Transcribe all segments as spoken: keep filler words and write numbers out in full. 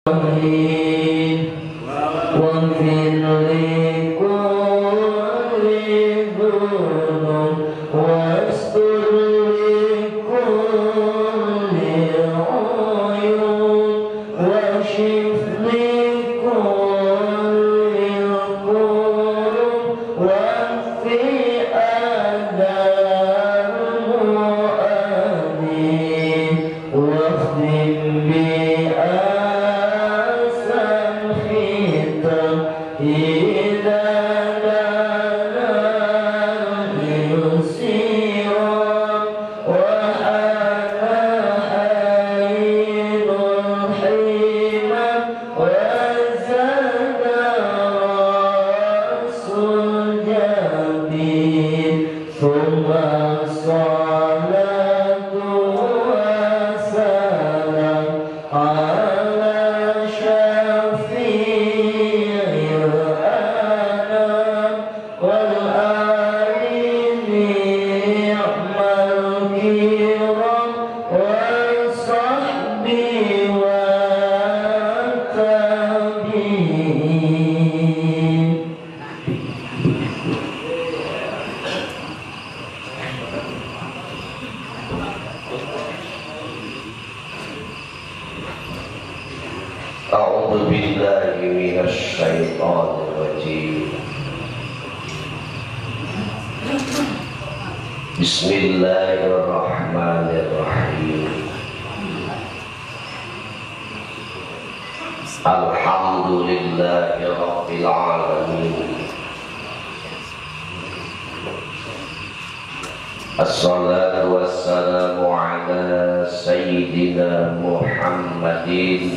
Assalatu wassalamu ala sayyidina Muhammadin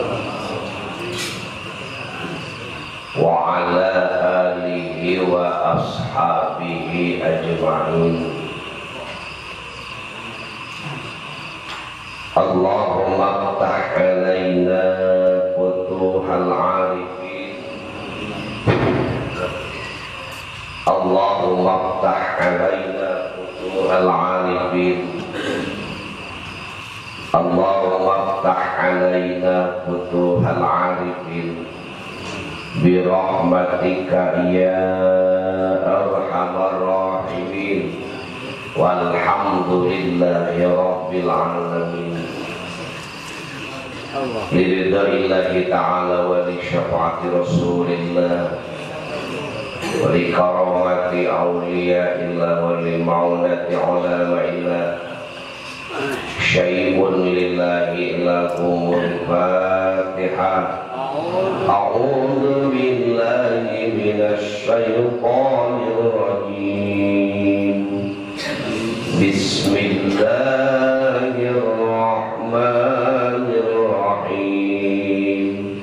wa ala alihi wa ashabihi ajma'in. Allahumma ftah alaina futuhal arifin, Allahumma ftah alaina futuhal arifin, Allahumma ftah alaina futuhal arifin bi rahmatika ya arhamar rahimin, walhamdulillahi rabbil alamin. Liridaillahi ta'ala wa li syafa'ati rasulillah wa li karamati awliyaillah wa li ma'unati ulama'illah syai'un lillahi lakumul fatihah. A'udhu billahi minasy syaithanir rajim. Bismillahirrahmanirrahim.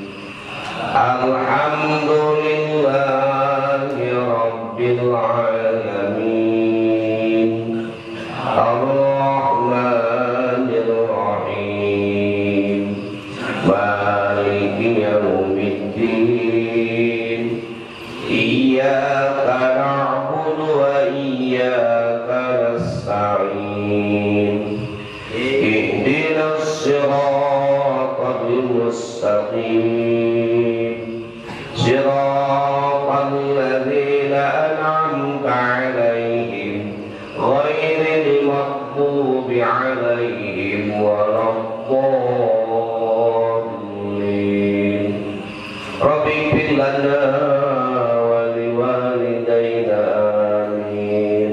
Alhamdulillahi rabbil alamin, ar-rahmanir rahim, maliki yaumiddin, iyyaka na'budu wa iyyaka nasta'in, ihdinas siratal mustaqim, siratal ladzina an'amta 'alaihim ghairil maghdubi 'alaihim waladdallin. Rabbi ighfir lana wa liwalidayna amin.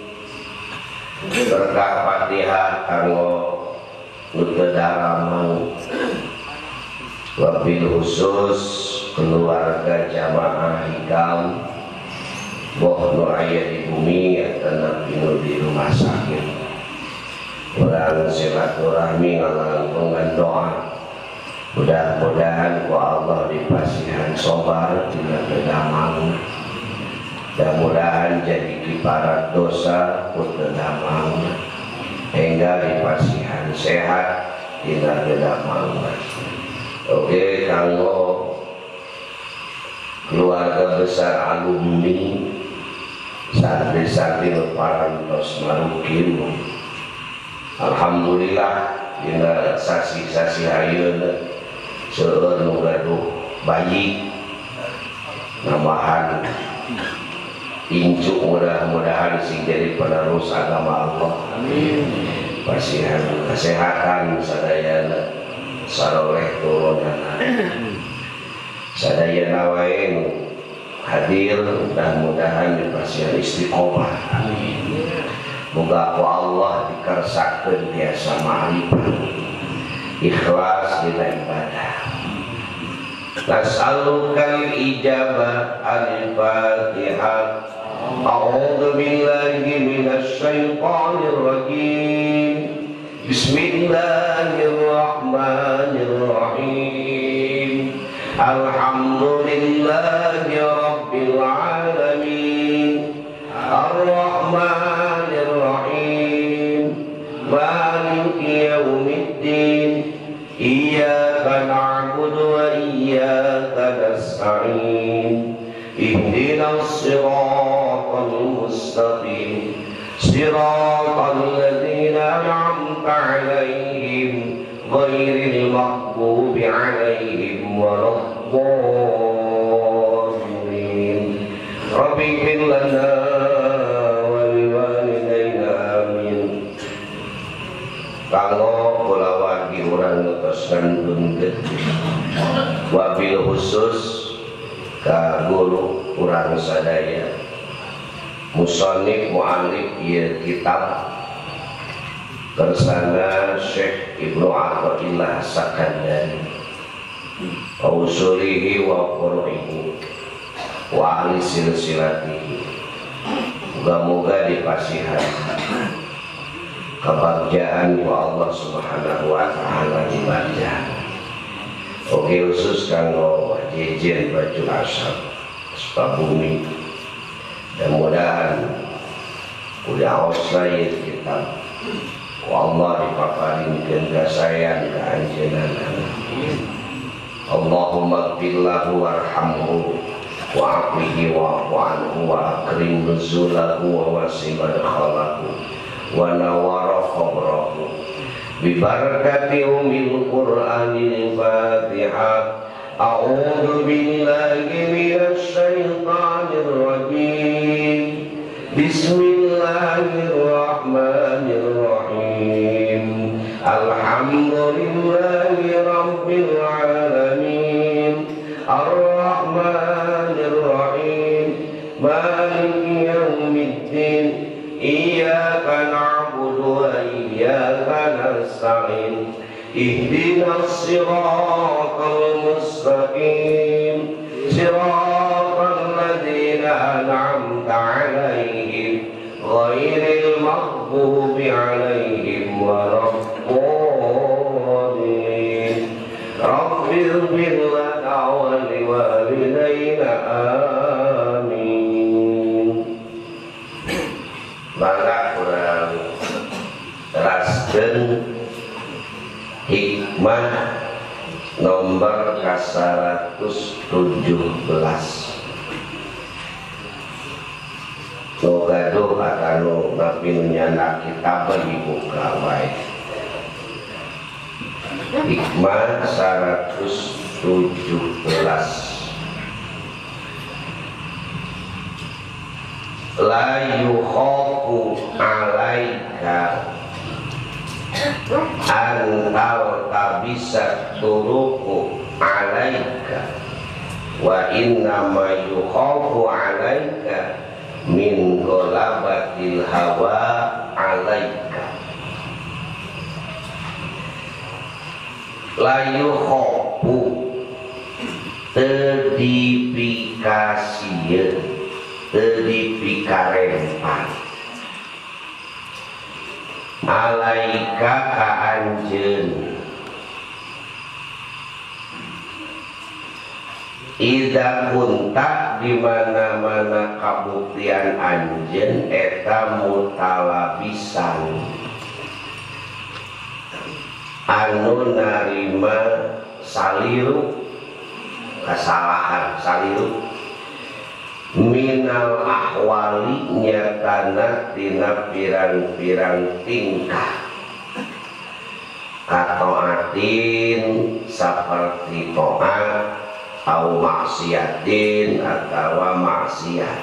Berkah Fatihah kanggo nutudaramang wabil khusus keluarga jamaah hikam boh nu aya di bumi atau nu di rumah sakit. Urang silaturahmi ngalangkungan doa, mudah-mudahan ku Allah dipasihan sobar tina kedamang, mudah-mudahan jadi kiparat dosa ku kedamang, hingga dipasihan sehat tina kedamang. Oke, kanggo keluarga besar alumni santri-santri parantos marukin, alhamdulillah dina sasi-sasi ayeuna seueur nu gaduh bayi nambahan incu, mudah-mudahan sing jadi penerus agama Allah. Amin. Pasihan kesehatan sadayana saroleh turunana sadayana wae hadir, mudah-mudahan dipasihan istiqomah. Amin. Moga ku Allah dikersakeun tiasa ma'rifah ikhlas dina ibadah. Nas'alukal ijabah al-fatihah. A'udzu billahi minasy syaithanir rajim. Bismillahirrahmanirrahim. Alhamdulillahi rabbil alamin. Ar-Rahmanir Rahim. Maliki yaumiddin. Iyyaka na'budu wa iyyaka nasta'in. Ihdinas siratal mustaqim. Siratal ladzina an'amta 'alaihim ghairil maghdubi 'alaihim waladdallin. Rabbi ighfir lana wa liwalidayna amin. Kanggo kulawagi urang ngetoskan buntet wabil khusus ka guru urang sadaya musannif mu'allif ieu kitab kersana Syekh Ibnu Athaillah Sakandari wa usulihi wa furu'ihi wa ahli silsilatihi. Moga-moga dipasihan kebahagiaan ku Allah Subhanahu wa taala ibadah. Oke, khusus kanggo jejen baju asap Sukabumi, dan mudahan udah osai kita ku Allah dipaparinkeun gasayan ka anjeunana. Allahumma ighfir lahu warhamhu wa'afihi wa'fu anhu wa akrim nuzulahu wa wasi' madkhalahu wa nawwara qabrahu bi barakati umil qur'anil fatihah. A'udzu billahi minasy syaithanir rajim. Bismillahirrahmanirrahim. Alhamdulillahi rabbil alamin. Ar-Rahmanir Rahim. Maliki yaumiddin. Iyyaka na'budu wa iyyaka nasta'in. Ihdinas siratal mustaqim. Siratal ladzina an'amta 'alaihim ghairil maghdubi 'alaihim waladdallin. Rabbil ighfir lana wa liwalidayna amin. Mangga urang teraskeun hikmah nomor seratus tujuh belas. Nu gaduh atanu napi nyana kitab dibuka wae. Hikmah seratus tujuh belas. La yukhafu alaika antal tabisa turuku alaika wa innama yukhafu alaika min ghalabatil hawa alaika. La yukhafu terdipikasieun terdipikarepan alaika ka anjeun ida kuntak di mana-mana kabuktian anjeun eta mutalabisan anu narima saliru kesalahan saliru minal ahwali nyatana tina pirang-pirang tingkah katoatin seperti to'at au maksiatin atau maksiat,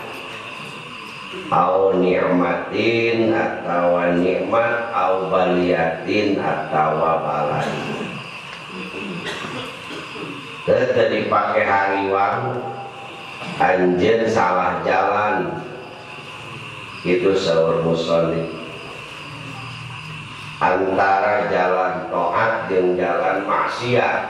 au ni'matin atau nikmat, au baliatin atau balai. Teu dipake hariwang anjeun salah jalan itu saur musallin, antara jalan taat jeung jalan maksiat,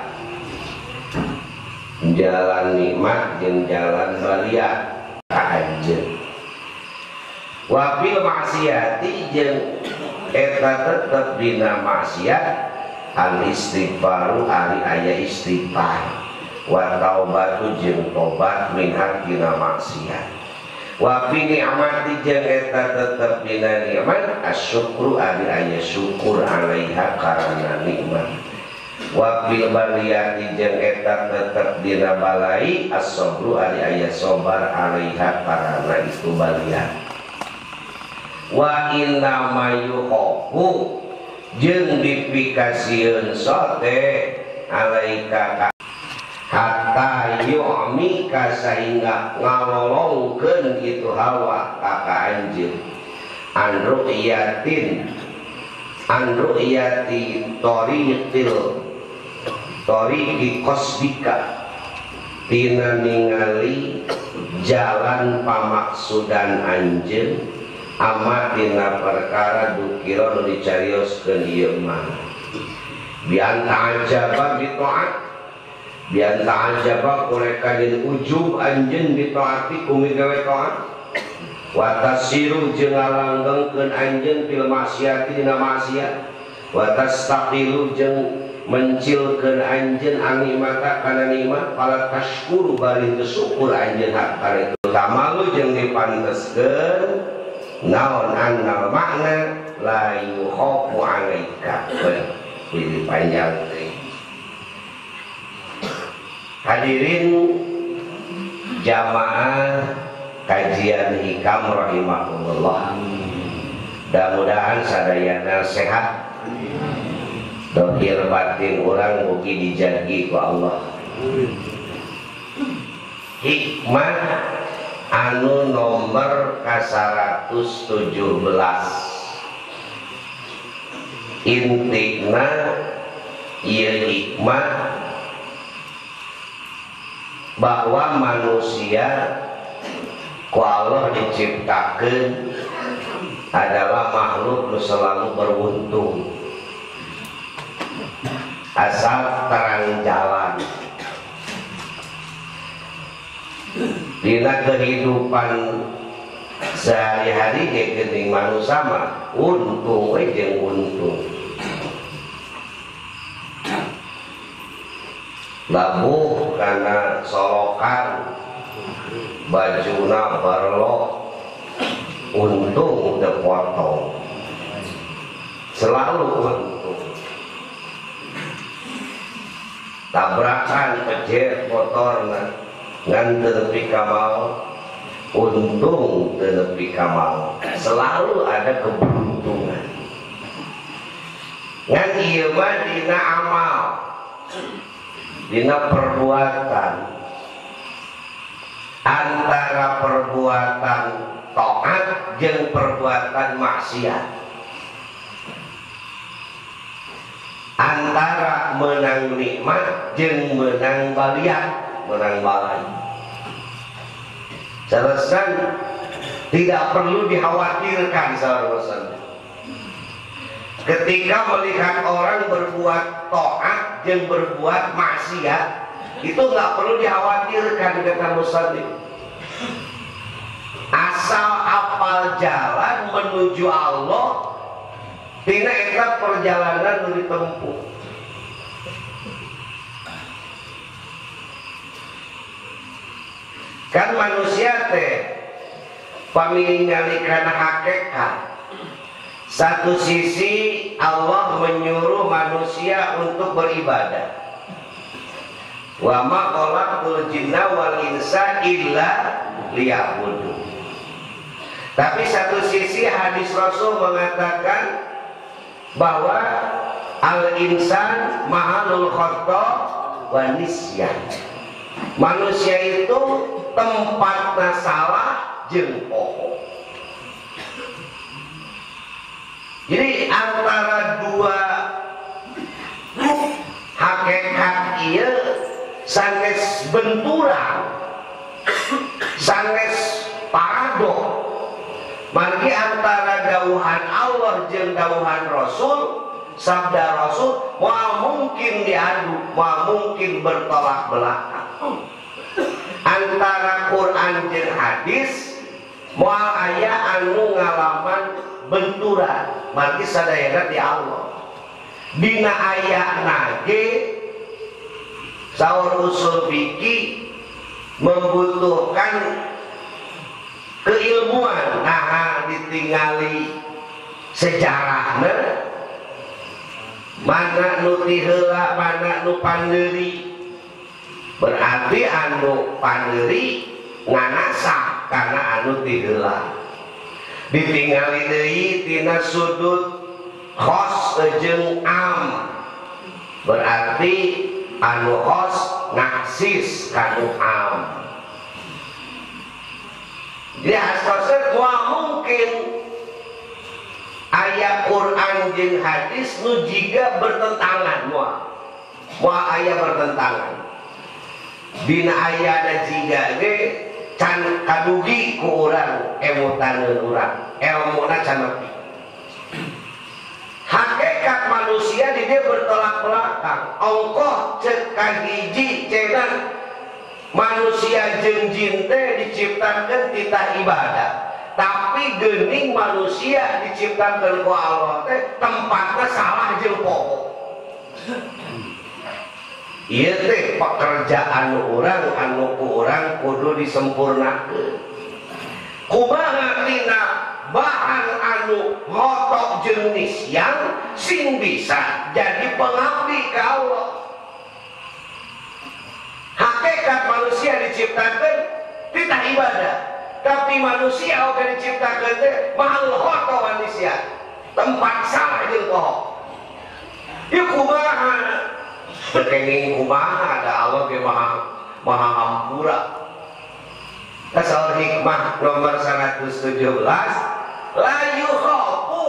jalan nikmat jeung jalan baliat ka anjeun. Wa bil maksiati jeung eta tetep dina maksiat al istighfaru ari aya istighfar, wa taubatu jeung tobat min hakina maksiat. Wa fi ni'mati jeung eta tetep dina nikmat asyukru ari aya syukur alaiha karana nikmat. Wa fil baliyati jeung eta tetep dina balai as-sabru ari aya sabar alaiha karana itu baliyat. Wa inna mayuhofu jeung dipikasieun sote alaika hatta yu'mika sehingga ngalolongkeun itu hawa ka anjeun an ru'yatin an ru'yati tariqil tariqi qasdika tina ningali jalan pamaksudan anjeun amma tina perkara dukira nu dicarioskeun ieu mah bian ta'ajaba bi ta'at bian ta'ajaba kureka jeung ujub anjeun bi ta'ati kumi gawe ta'at wa tasiru jeung ngalanggengkeun anjeun fil maksiati dina maksiat wa tastaqilu jeung mencilkeun anjeun animata kana nikmat pala tashkuru bari teu syukur anjeun hak kana itu tamalu jeung dipanteskeun naon annal makna la yukhafu alaika. Pilih panjang teh. Hadirin jamaah kajian hikam rahimahullah, mudah-mudahan sadayana sehat, dohir batin orang mugi dijagi ku Allah. Hikmah anu nomor ka seratus tujuh belas intina ieu hikmah bahwa manusia ku Allah diciptakeun adalah makhluk nu selalu beruntung asal terang jalan dina kehidupan sehari-hari ke geuning manusia mah untung we jeung untung labuh karena solokan bajuna berlok untung udah potong selalu untung tabrakan kejer motorna ngan tenepi kamal untung tenepi kamal selalu ada keberuntungan ngan ieu mah dina amal dina perbuatan antara perbuatan taat jeung perbuatan maksiat antara menang nikmat jeung menang baliat menang balai. Selesai tidak perlu dikhawatirkan saudara-saudara. Ketika melihat orang berbuat taat dan berbuat maksiat, itu nggak perlu dikhawatirkan kata musannif. Asal apal jalan menuju Allah, tina eta perjalanan nu ditempuh. Kan manusia teh pamili nyalikan hakikat. Satu sisi Allah menyuruh manusia untuk beribadah. Wa ma khalaqtul jinna wal insa illa liya'budun. Tapi satu sisi hadis Rasul mengatakan bahwa al insan mahalul khata wa nisyan. Manusia itu tempatna salah jeung poho. Jadi antara dua hakikat ieu sanes benturan, sanes paradok. Margi antara dawuhan Allah jeung dawuhan Rasul, sabda Rasul, moal mungkin diadu, moal mungkin bertolak belakang. Antara Quran jeung hadis, moal aya anu ngalaman benturan, margi sadayana di Allah. Dina ayatna ge saur usul fikih membutuhkan keilmuan, nah ditinggali sejarahna, mana nu ti heula, mana nu pandeuri. Berarti anu pandeuri nganasa karena anu ti heula. Ditinggali deui tina sudut khos jeung am, berarti anu khos naksis kanu am. Jadi asal moal mungkin ayat Quran jeung hadis nu jiga bertentangan, moal moal aya bertentangan. Dina ayana jiga ge can kadugi ku urang emutaneun urang, elmuna can nepi. Hakikat manusia di dia bertolak belakang. Ongkoh cek kahiji cenah manusia jeung jin teh diciptakeun titah ibadah, tapi geuning manusia diciptakeun ku Allah teh tempatna salah jeung poho. Ieu teh pekerjaan urang anu ku urang kudu disempurnakeun. Kumaha tina bahan anu ngotok jeung nisyan sing bisa jadi pengabdi ka Allah. Hakikat manusia diciptakan titah ibadah, tapi manusia oke diciptakan teh mahal khoto manusia tempat salah jeung poho. Ieu kumaha? Berkenging kumaha ada Allah ge maha maha hampura. Kasal hikmah nomor seratus tujuh belas, la yukhafu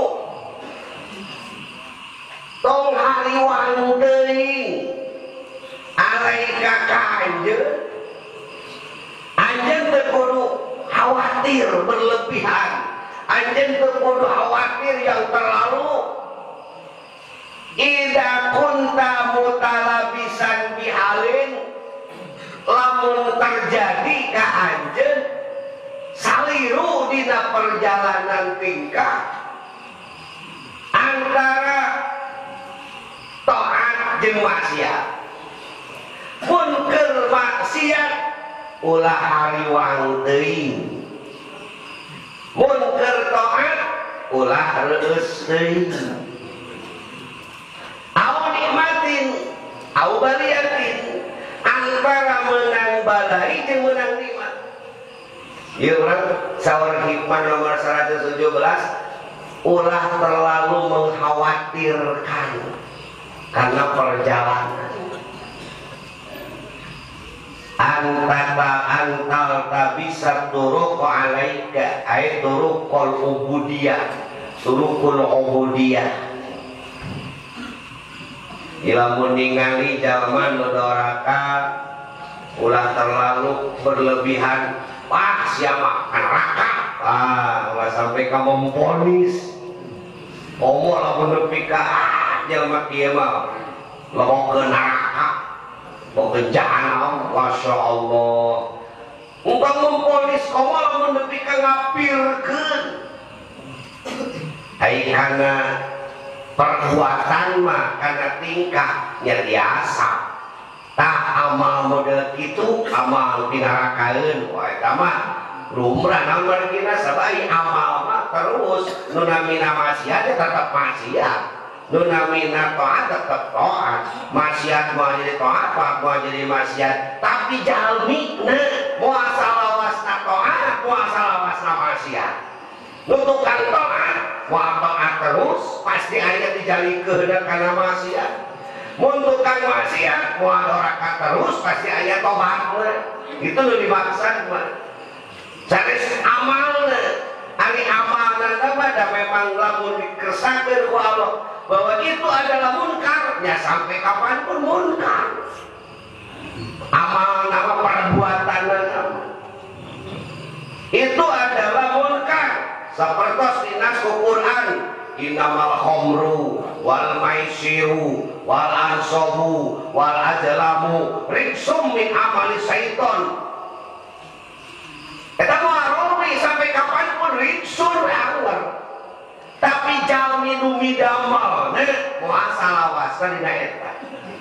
tong hariwang teuing alaika ka anjeun. Anjeun teu kudu khawatir berlebihan, anjeun teu kudu khawatir yang terlalu. Ida kunta mutalabisan bihalin, lamun terjadi ka anjeun saliru dina perjalanan tingkah antara taat jeung maksiat. Mun keur maksiat ulah hariwang teuing, mun keur taat ulah reueus teuing. Au nikmatin au baliatin, antara menang balai jeung menang nikmat. Ieu urang saur hikmah nomor seratus tujuh belas, ulah terlalu mengkhawatirkan karena perjalanan. Antara antal tabisa turuq alaika ay turuqul ubudiyah, turuqul ubudiyah. Ilamun ningali jalma nu doraka ulah terlalu berlebihan, wah siapa neraka, ah ulah sampai ka memponis omong lamun nepi ka jalma kieu mah leuwih ke neraka, mau ke jahanam. Masya Allah, engkau memponis komo lamun nepi ka ngapirkeun ai kana perbuatan mah karena tingkah nya biasa. Tak amal model kitu amal pinarakaeun, wah eta mah lumrah naon margina sabari amal mah terus nu namina maksiat tetep maksiat, nu namina taat tetep taat. Maksiat mau jadi taat, taat mau jadi maksiat, tapi jalmina moal salawasna taat, moal salawasna maksiat. Nu tukang taat moal taat terus pasti aya dijalikeun kana maksiat. mun tukang maksiat moal doraka terus pasti aya tobatna. Itu nu dimaksud mah sanes amalna ari amalna mah da memang lamun dikersakakeun ku Allah bahwa itu adalah munkar ya sampai kapanpun munkar. Amal nama perbuatan itu adalah munkar seperti dinas Quran innamal khamru wal maisiru wal ansabu wal azlamu rijsum min amali syaiton. Eta maromi sampai kapanpun rijsun anggar. Tapi jalmi nu midamal ne moal salawasan dina eta.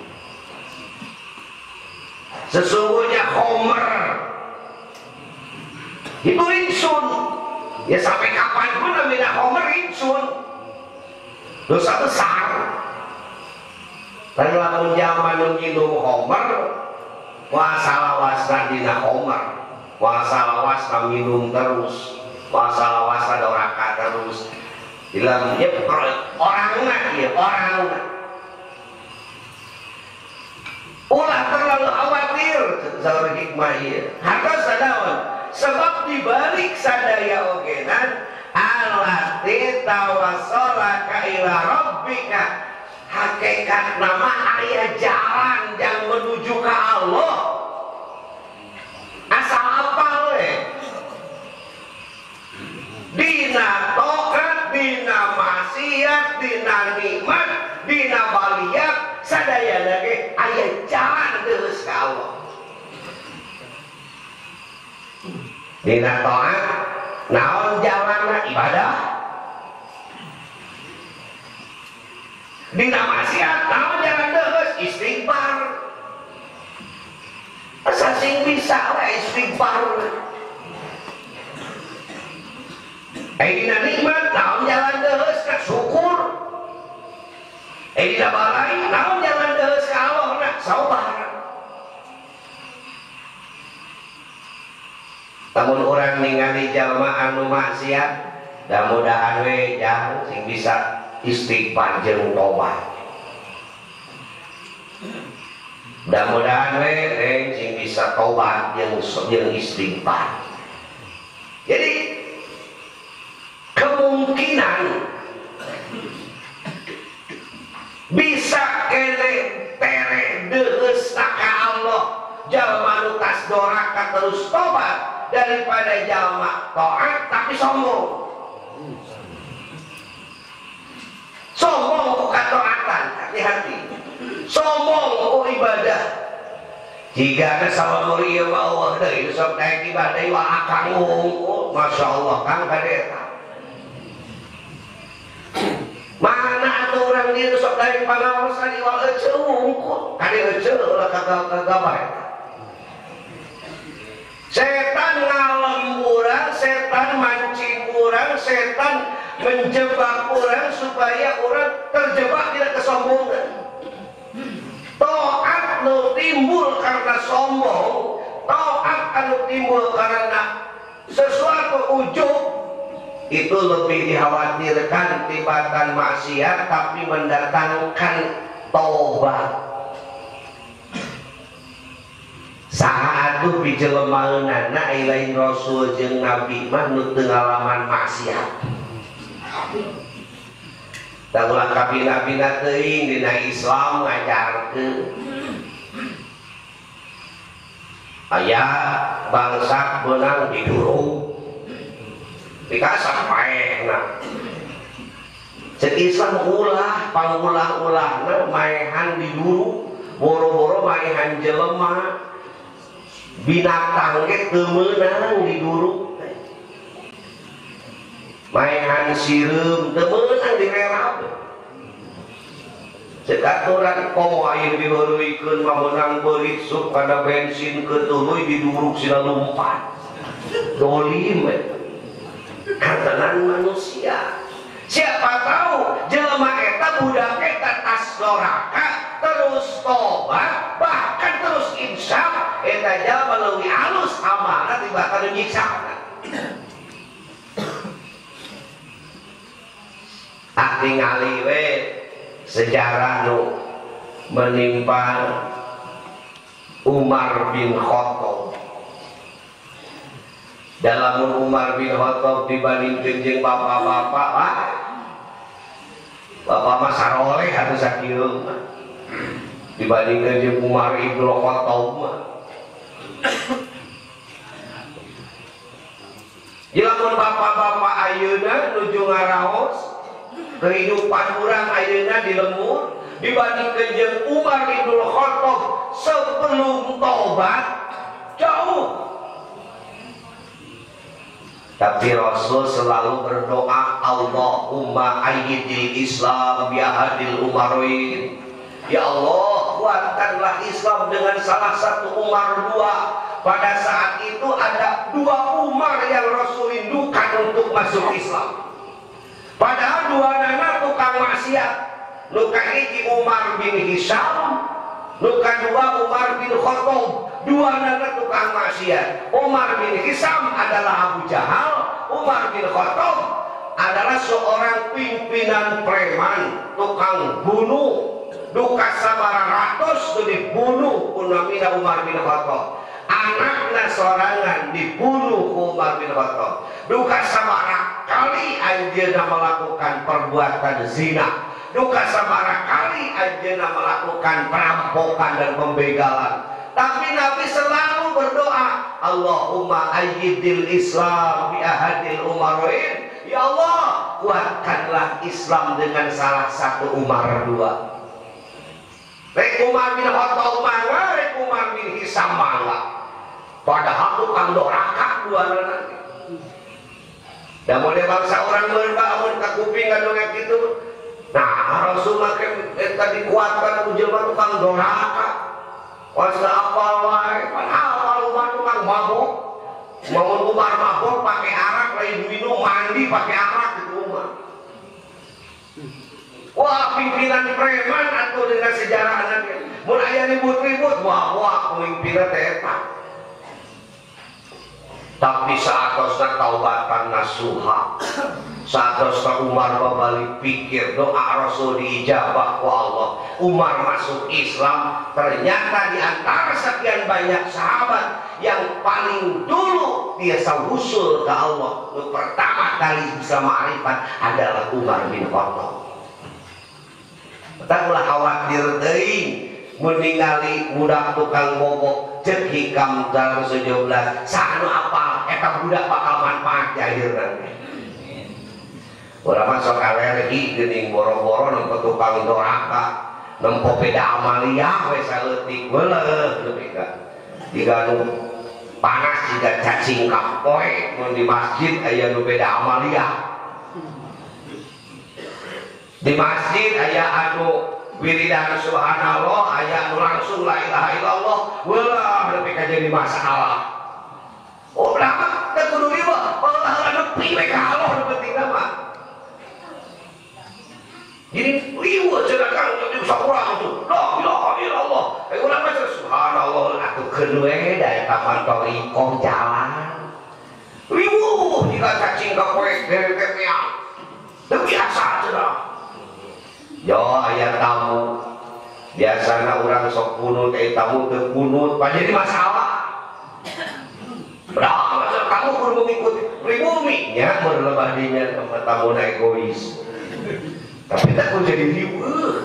Sesungguhnya Homer itu ringsun ya sampai kapanpun namanya Homer ringsun dosa besar. Dan lamun zaman nginum Homer wa salawasan dina Homer wa salawasan minum terus wa salawasan doraka terus bilang ya orangna ya orangna ulah terlalu khawatir saudara hikmah ieu hartos sadaon sebab dibalik sadaya ogenan allati tawassalaka ila rabbika hakikat nama aya jalan yang menuju ke Allah asal apa we dina tokat dina maksiat dina nikmat dina baliat sadaya lagi aya jalan terus ke Allah. Dina taat naon jalanna ibadah, dina maksiat naon jalan terus istighfar. Asa sing bisa we istighfar. Eh dina nikmat naon jalan terus ka syukur. Eh dina balai naon jalan terus ka Allah na sabar. Namun orang ningali jalma anu maksiat mudah-mudahan we jang sing bisa istighfar jeung tobat. Mudah-mudahan we reng sing bisa tobat jeung jeung istighfar. Jadi kemungkinan bisa kene tere deus ka Allah jalma nu tas doraka terus tobat daripada jalma taat tapi sombong. Sombong ku kataatan, hati-hati. Sombong ku ibadah. Jika ada sama mulia Allah deui sok daek ibadah wa akang ngungkul, masyaallah kang kadeta. Mana atuh urang dieu sok daek pangaosan iwal eceu ngungkul, kade eceu lah kagak-kagak. Setan ngalem urang, setan mancing urang, setan menjebak urang supaya urang terjebak tidak kesombongan. Taat nu timbul karena sombong, taat anu timbul karena sesuatu ujub itu lebih dikhawatirkan tibatan maksiat tapi mendatangkan taubat. Saat itu bijelemaeunana ilain Rasul jeung Nabi mah nu teu ngalaman maksiat. Da ulah kabina-bina teuing dina Islam ngajarkeun. Aya bangsa beunang didurung. Dikasah paehna. Cek Islam ulah pangulah-ulahna maehan didurung, boro-boro maehan jelema. Binatang ge teu meunang diduruk maehan sireum teu meunang direrab ceuk aturan komo aya diheureuikeun mah meunang beurit sup kana bensin keutuluy diduruk sina lumpat dolim kantenan manusia. Siapa tahu jelema eta budak eta tas doraka terus tobat bahkan terus insaf eta jalma leuwih alus amalna tibatan nyiksana. Ah tingali we sejarah nu menimpa Umar bin Khattab. Dalam Umar bin Khattab dibandingkan jeung bapak-bapak, ah, bapak mah saroleh atuh sakieu mah. Dibandingkan jeung Umar bin Khattab mah. Jilamun bapak-bapak ayeuna nuju ngaraos kehidupan urang ayeuna di lembur dibandingkan jeung Umar bin Khattab sebelum tobat jauh. Tapi Rasul selalu berdoa, Allahumma ayyidil Islam bi'ahadil umaroin. Ya Allah, kuatkanlah Islam dengan salah satu Umar dua. Pada saat itu ada dua Umar yang Rasul rindukan untuk masuk Islam. Padahal dua nana tukang maksiat. Nuka hiji Umar bin Hisham, nuka dua Umar bin Khattab. Dua nana tukang maksiat. Umar bin Hisham adalah Abu Jahal, Umar bin Khattab adalah seorang pimpinan preman, tukang bunuh. Duka sabaratus ratus dibunuh kunamina Umar bin Khattab. Anaknya sorangan dibunuh Umar bin Khattab. Duka sabaratus kali anjeunna melakukan perbuatan zina. Duka sabaratus kali anjeunna melakukan perampokan dan pembegalan. Tapi Nabi selalu berdoa, Allahumma ayyidil Islam bi ahadil umaroin. Ya Allah, kuatkanlah Islam dengan salah satu Umar dua. Rek Umar bin Khattab mangga, rek Umar bin Hisham mangga. Padahal tukang doraka dua nanti. Dan mulai bangsa orang berbangun ke kuping kan dengan gitu. Nah, Rasul makin eh, tadi kuatkan jelma tukang doraka. Wasa apa wae, padahal Umar tukang mabuk. Mau Umar mabuk pakai arak, lain minum mandi pakai arak itu Umar. Wah, pimpinan preman atau dengan sejarah anaknya. Mulai aya ribut-ribut, wah wah pemimpinan eta. Tapi saatosna taubatan nasuha, saatosna Umar babalik pikir doa Rasul diijabah ku Allah. Umar masuk Islam, ternyata di antara sekian banyak sahabat yang paling dulu dia usul ke Allah, yang pertama kali bisa ma'rifat adalah Umar bin Khattab. Kita ulah khawatir deui meningali budak tukang bobok cek hikam dalam sejumlah sanu apal eta budak bakal manfaat di akhirna. Urang mah sok alergi geuning boro-boro nempo tukang doraka, nempo peda amalia we saleutik weuleuh leuwih ka. Diga nu panas jiga cacing kapoe mun di masjid aya nu peda amalia. Di masjid aya anu wiridan subhanallah, aya anu langsung la ilaha illallah, weulah leuwih ka jadi masalah. Oh, berapa? Teu kudu riba, Allah nepi we ka Allah nu pentingna mah. Jadi riwa cenah kang jadi saurang tuh. La ilaha illallah. Eh urang mah subhanallah atuh keun we da eta mantorikoh jalan. Riwu jika cacing ka poe dewe-dewean. Teu biasa cenah. Yo aya tamu biasanya orang sok kunut eh tamu teu kunut jadi masalah. Berapa kamu kudu mengikuti pribumi nya berlebah dinya sama tamu egois. Tapi tak kudu jadi riweuh.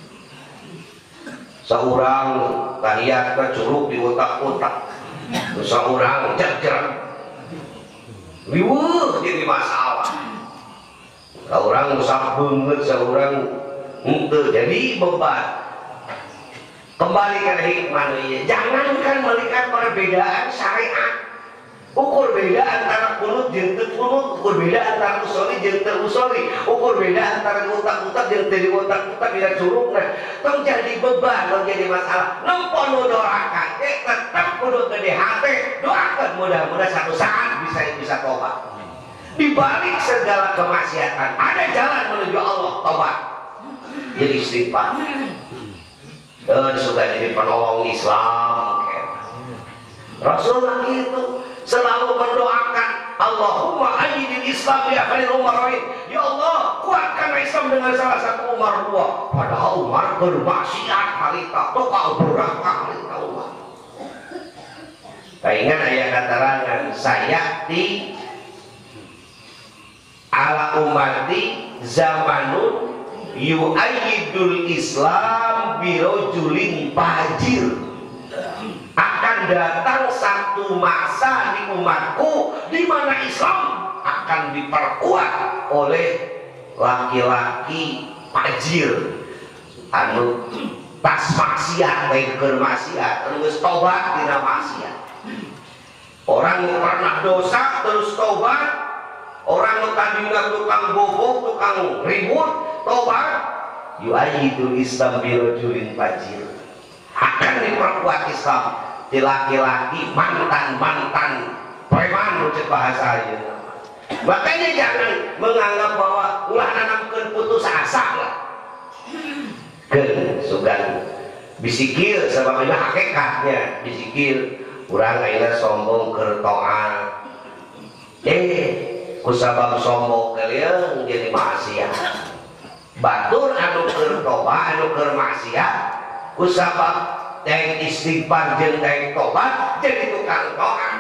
Saurang tahiyat ka curug di otak-otak. Saurang jer-jer. Riweuh jadi masalah. Saurang usah beungeut saurang untuk jadi beban. Kembali ke hikmah ini, jangankan melihat perbedaan syariat. Ukur beda antara kunut jeung teu kunut, ukur beda antara usoli jeung teu usoli, ukur beda antara utak-utak jeung teu utak-utak bila curugna. Tong jadi beban, tong jadi masalah. Nempo nu doraka teh tetep kudu gede hate, doakeun mudah-mudahan satu saat bisa bisa tobat. Di balik segala kemaksiatan ada jalan menuju Allah, tobat. Jadi istighfar dan sudah jadi penolong Islam. Rasulullah itu selalu berdoakan Allahumma ayyidil Islam ya khairul umaroin. Ya Allah, diperkuat karena Islam dengan salah satu Umar dua. Padahal Umar bermaksiat halita, tukang berapa halita Umar. Ingat ayat keterangan saya di ala umati zamanun yu'ayyidul Islam birojulin fajir. Akan datang satu masa di umatku di mana Islam akan diperkuat oleh laki-laki fajir anu tas maksiat baik bermaksiat terus tobat tidak maksiat. Orang yang pernah dosa terus tobat, orang yang tadinya tukang bobok, tukang ribut, tobat, yu'ayyidul Islam birojulin fajir. Akan diperkuat Islam di laki-laki mantan-mantan preman menurut bahasa ini. Makanya jangan menganggap bahwa ulah nanamkeun putus asa lah. Keun sugan bisikil sebabnya hakikatnya bisikil urang ayeuna sombong keur toat. Eh kusabab sombong kalian jadi maksiat. Batur anu keur tobat anu keur maksiat kusabab daeng istighfar jeung daeng tobat jadi tukang toat.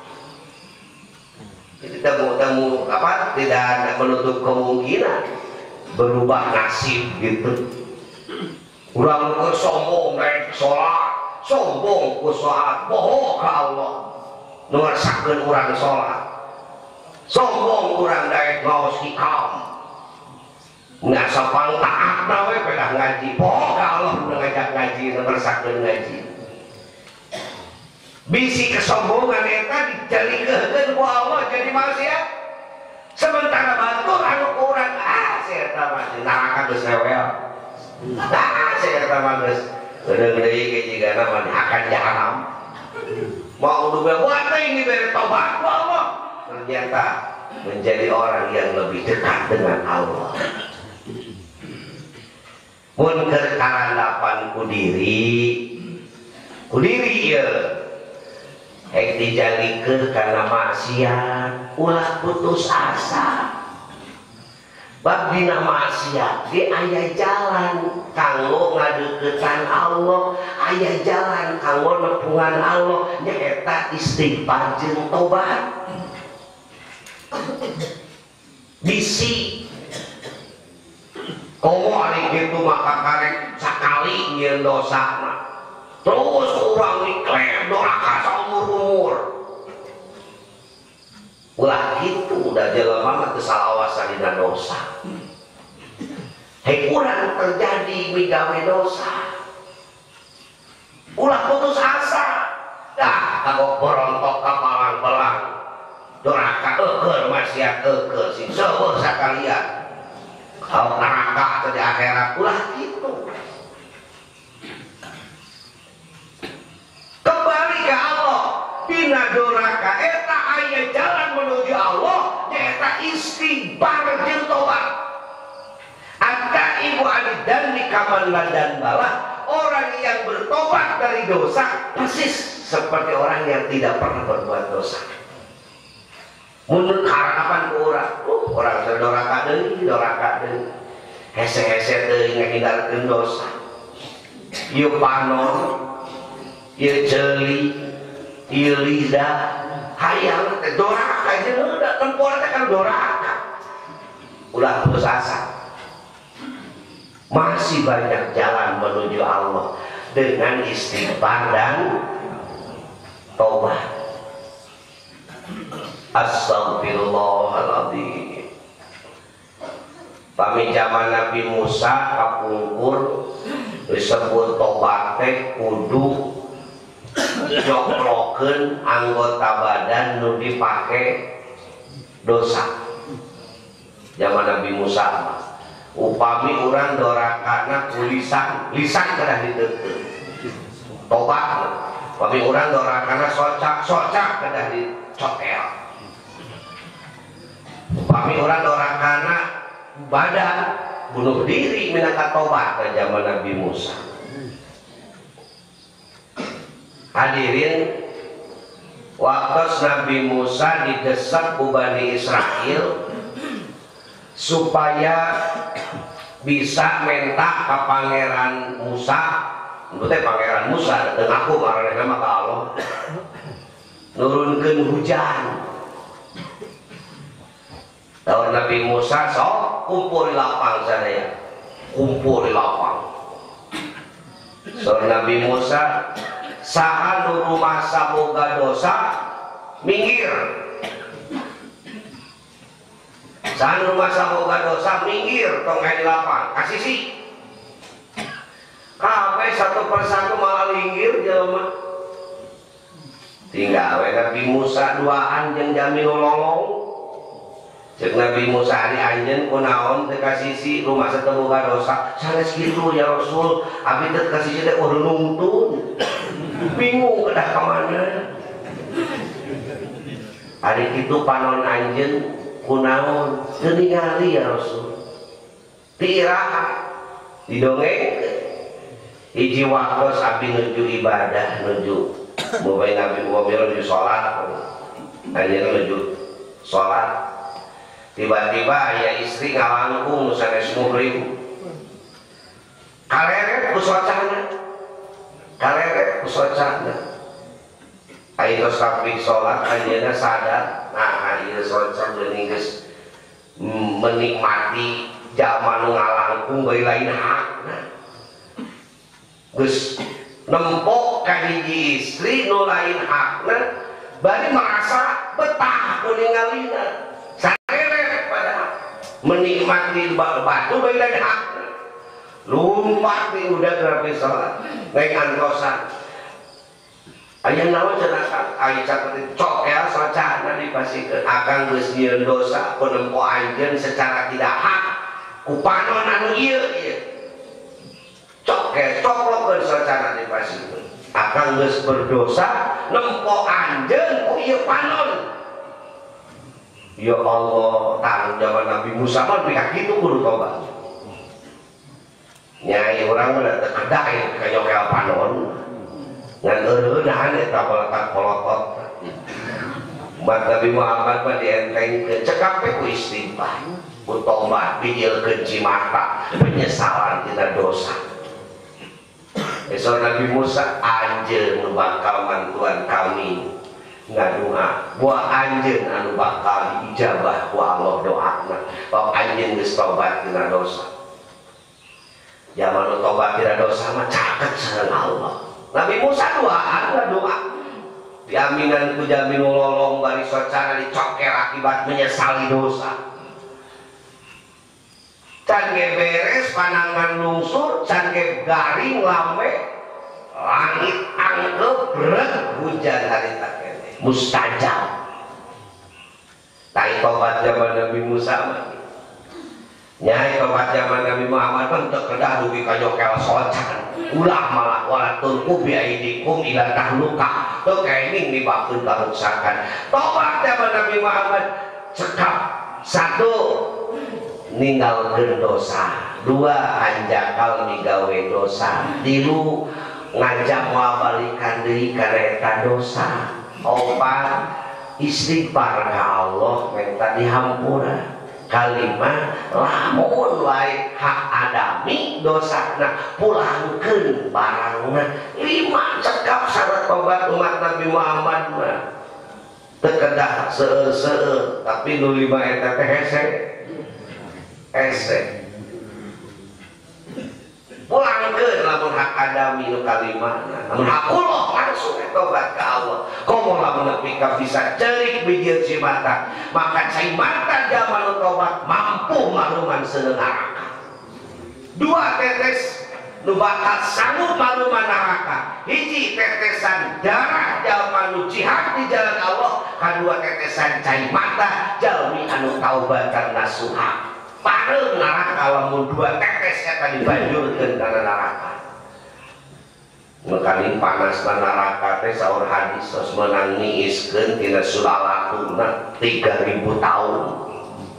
Jadi temu-temu apa tidak ada menutup kemungkinan berubah nasib gitu. Urang keur sombong daeng salat, sombong ku salat, bohong ka Allah. Nu ngarsakeun urang salat. Sombong urang daeng ngaos hikam. Ngasa pang taatna we pedah ngaji, bohong ka Allah nu ngajak ngaji, nu ngarsakeun ngaji. Bisi kesombongan eta dijalikeun ku Allah jadi maksiat. Sementara batur anu urang ah saya eta mah neraka geus rewel. Nah saya eta mah geus gede-gede ge jigana mah akan jahanam. Mau udah buat ini bere tobat ku Allah. Ternyata menjadi orang yang lebih dekat dengan Allah. Mun keur karandapan ku diri, ku diri ieu hek dijalikeun kana maksiat, ulah putus asa. Bab dina maksiat di aya jalan kanggo ngadeuketan Allah, aya jalan kanggo nepungan Allah nyaeta istighfar jeung tobat. Bisi komo ari kitu maka karek sakali nyieun dosana. Terus urang diklaim doraka saumur-umur. Ulah gitu udah jelema mah teu salawasan dina dosa. Hei urang terjadi migawe dosa. Ulah putus asa. Dah kagok berontok ka palang-palang. Doraka eukeun maksiat eukeun sing seueur sakalian. Kalau neraka teh di akhirat ulah gitu. Kembali ke Allah. Dina doraka eta aya jalan menuju Allah nyaeta istighfar jeung tobat. Anta ibu alidan di kaman dan balah orang yang bertobat dari dosa persis seperti orang yang tidak pernah berbuat dosa. Mun harapan ku urang, uh, orang sedoraka deui, doraka deui. Hese-hese teuing ngahindarkeun dosa. Ieu panon, ieu ceuli, ieu lidah, hayang teh doraka jeung da tempur teh kan doraka. Ulah putus asa. Masih banyak jalan menuju Allah dengan istighfar dan taubat. Astagfirullahaladzim. Pami zaman Nabi Musa kapungkur disebut tobat teh kudu jokrokeun anggota badan nu dipake dosa. Zaman Nabi Musa upami urang dorakana ku lisan, lisan kedah diteuteung. Tobat. Upami urang dorakana socak, socak kedah dicokel. Upami urang dorakana badan bunuh diri minangka tobat ke zaman Nabi Musa. Hadirin, waktu Nabi Musa didesak ku Bani Israel supaya bisa minta ke Pangeran Musa, berarti Pangeran Musa dan aku marah nama ke Allah nurunkan hujan. Tahun Nabi Musa sok kumpul di lapang sana ya, kumpul di lapang. So Nabi Musa saha nu rumasa boga dosa minggir, saha nu rumasa boga dosa minggir, tong di lapang kasih sih. Kabeh satu persatu malah linggir jelema. Tinggal we Nabi Musa duaan jeung jami nu lolong. Cek Nabi Musa ari anjeun kunaon teu kasisi rumah teu boga dosa. Sanes kitu ya Rasul, abi teu kasisi teh kudu nuntun. Bingung kedah ka mana. Ari kitu panon anjeun kunaon teu ningali ya Rasul. Tiraha didongeng. Hiji waktu abi nuju ibadah nuju mulai Nabi mobil nuju sholat anjeun nuju sholat. Tiba-tiba ya istri ngalangkung sanes muhrim kaleret ku socana kaleret ku socana ayeuna sampai sholat anjeunna sadar nah ieu socan geuning geus menikmati jalma nu ngalangkung bae lain hakna geus nempok ka hiji istri nu lain hakna bari merasa betah ku ningalina menikmati batu baik dan hak lumpat di udah terapi sholat naik antosan ayah nawa jenakan ayah seperti cok ya socana dipasihkan akan geus dosa penempo anjen secara tidak hak kupanon anu iya iya cok ya cok lo ke socana dipasihkan akan geus berdosa nempo anjen ku iya panon. Ya Allah, tahun zaman Nabi Musa kan pihak itu kudu tobat. Nyai orang udah terkedah kayak kayak panon, ngan eueuh eta balakan polotot. Umat Nabi Muhammad mah dienteng ke cekap ku istighfar, ku tobat, bijilkeun cimata, penyesalan tina dosa. Esok Nabi Musa anjeun nu bakal mantuan kami. Ngadua buah anjeun anu bakal ijabah ku Allah doana bahwa anjeun geus tobat tina dosa. Zaman tobat tina dosa mah caket sareng Allah. Nabi Musa duaan ngadoa diaminan ku jami nu lolong bari socana dicokel akibat menyesali dosa. Can ge beres panangan lungsur, can ge garing lame langit angkep brek hujan harita mustajab. Tai tobat zaman Nabi Musa mah nyai tobat zaman Nabi Muhammad mah teu kedah dugi ka nyokel socan ulah malah wala tulku bi aidikum ila tahluka teu kaening dibakeun karuksakan. Tobat zaman Nabi Muhammad cekap satu ninggalkeun dosa, dua anjakal migawe dosa, tilu ngajak ngabalikan deui kana eta dosa, opat istighfar ka Allah minta dihampura, kalima lamun wae hak adami dosana pulangkeun barangna, lima cekap syarat tobat umat Nabi Muhammad mah teu kedah seueur-seueur tapi nu lima eta teh hese hese pulangkeun lamun hak adami nu kalimana lamun hak Allah langsung tobat ka Allah. Komo lamun nepi ka bisa cerik bijil cimata maka cimata zaman nu tobat mampu maruman seuneu neraka. Dua tetes nu bakal sanggup maruman neraka, hiji tetesan darah jalma nu jihad di jalan Allah, kadua tetesan cimata jalmi anu taubatan nasuha. Pareung neraka lamun dua tetes eta dibanjurkeun kana neraka. Mekaning panasna neraka teh saur hadis tos meunang niiskeun tina sulalakuna tiga ribu tahun.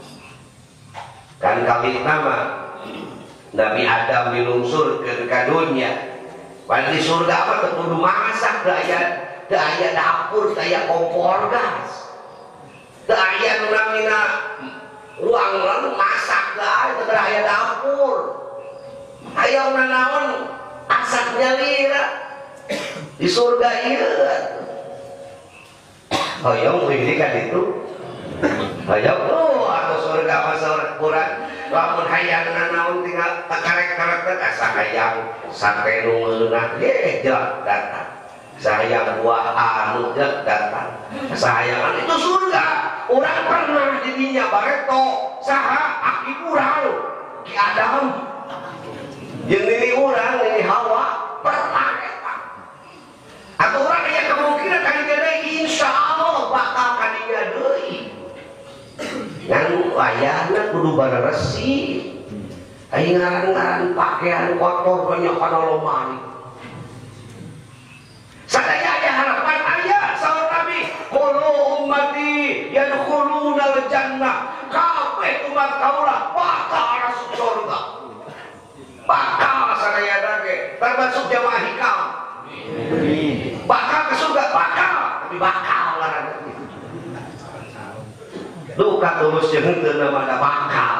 Kan kalitna mah Nabi Adam dilungsurkeun ka dunya. Pan di surga mah teu kudu masak, teu aya teu aya dapur, teu aya kompor gas. Teu aya nu namina ruang lalu masak itu beraya dapur hayang nanaon asap nyalira di surga iya hayang pendidikan itu hayang tuh atau surga masa kurang lamun hayang nanaon tinggal karek-karek asa hayang sate nungeunah ye jelek datang sayang buah anu jelek datang sayangan itu surga orang pernah jadinya bareto saha aki urang ki Adam jeung ini urang ini Hawa pernah eta atuh urang aya kemungkinan kali gede insyaallah bakal kadinya deui yang wayahna kudu bareresi aya ngaran-ngaran pakaian kotor banyak kana lomari sadaya aya harapan aya saur Nabi qulu ummati yadkhuluna al-jannah kabeh umat kaula bakal masuk surga bakal sadaya dage termasuk jamaah hikam bakal ke surga bakal tapi bakal ngaran duka tulus jeung teu nama da bakal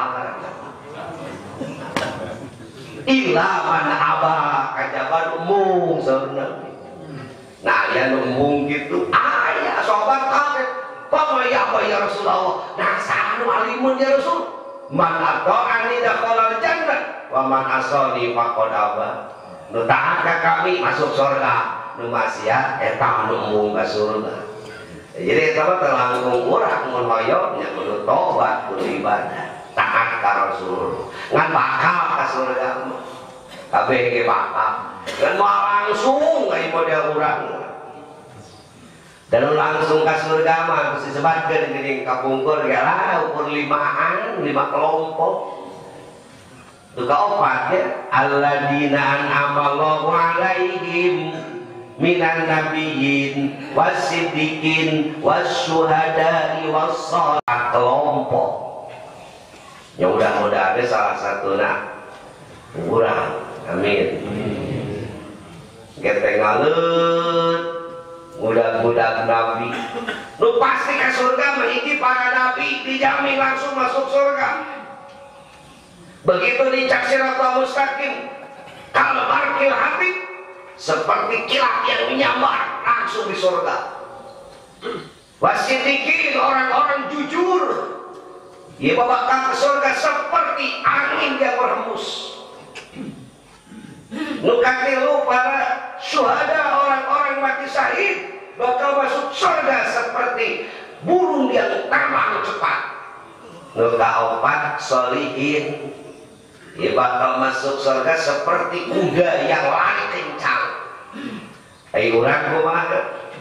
illa man aba kajaban umum saurna nah ya numbung gitu ayah sobat kaget pamaya apa ya Rasulullah nah sanu alimun ya Rasul man ata'ani dakhalal jannah wa man asani faqad aba nu taat ka kami masuk surga nu maksiat eta numbung ka surga jadi eta mah terlangkung urang mun hoyong nya kudu tobat kudu ibadah taat ka Rasul ngan bakal ka surga kabeh ge bakal dan mau langsung kayak model urang dan langsung ke surga mah harus disebutkan gini kapungkur ya lah ukur limaan lima kelompok itu keempat ya alladzina an'amallahu alaihim minan nabiyyin wasiddiqin wasyuhada'i wassalihin kelompok ya mudah-mudahan salah satu nak urang amin ketengalut mudah-mudahan Nabi lu pasti ke surga meniti para Nabi dijamin langsung masuk surga begitu dicak siratal mustaqim kalau barkil hati seperti kilat yang menyambar langsung di surga wasidikin orang-orang jujur ya bakal ke surga seperti angin yang berhembus nukatilu para syuhada orang-orang mati syahid bakal masuk surga seperti burung yang terbang cepat nuka opat solihin ya bakal masuk surga seperti kuda yang lari kencang ayo urang kumaha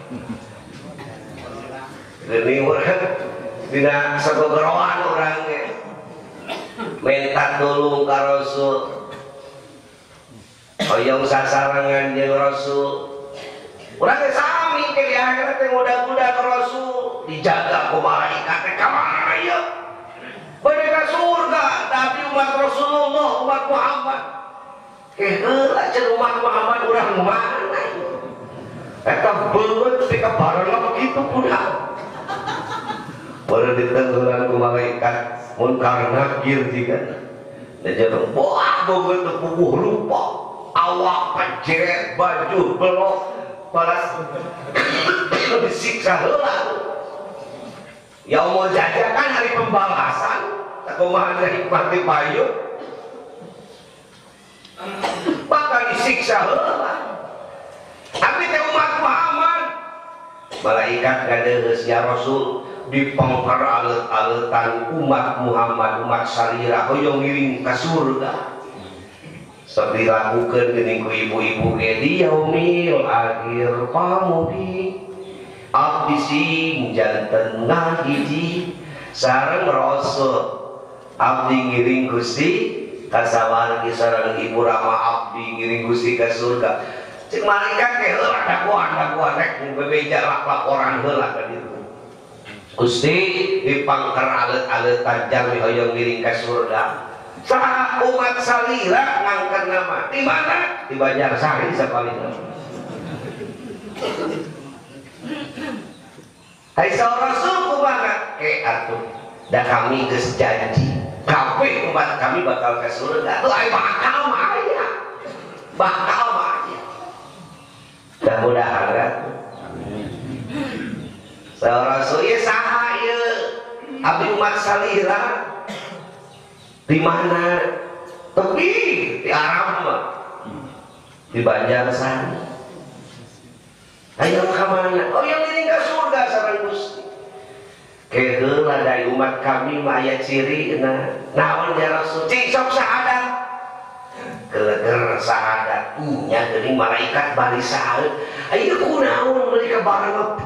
ini urang dina sagogeroan urangnya minta tulung ka Rasul hoyong sasarangan jeung Rasul urang teh sami ke di akhirat teh mudah-mudahan ke Rasul dijaga ku malaikat teh kamana ieu bade ka surga tapi umat Rasulullah umat Muhammad ke heula cenah umat Muhammad urang mana eta beut teh kabareng kitu kuda baru ditenggelan ku malaikat munkar nakir juga dan jadi wah begitu puguh lupa awak pejeret baju belok balas disiksa heula ya mau jajakan hari pembalasan kumaha hikmah ti payu bakal disiksa heula tapi teh umat Muhammad malaikat gadeus ya Rasul dipengker alet-aletan umat Muhammad umat salira hoyong ngiring ka surga seperti lakukan geuning ku ibu-ibu ge di yaumil akhir pamudi abdi sing janten ngahiji sareng Rasul abdi ngiring Gusti ka sawargi sareng ibu rama abdi ngiring Gusti ka surga cek malaikat ge heula dakwaan dakwaan rek bebeja laporan heula ka ditu Gusti dipangker alet-aletan jami hoyong ngiring ka surga saha umat salira ngangkat nama di mana di Banjarsari sapalina hai saur Rasul kumaha ke atuh da kami geus janji kabeh umat kami bakal ke surga. Tuh ai bakal mah aya. Bakal mah aya. Mudah-mudahan kan. Saudara suye saha ieu? Abdi umat salira. Di mana? Tepi di Arab mah. Di Banjarsari. Ayo ka mana? Oh yang ini ke surga sareng Gusti. Keheula dari umat kami mah aya cirina. Naon ya Rasul? Cing sok sahadat. Keleger sahadat. Nya geuning malaikat bari saha. Ayo kunaon mereka bareng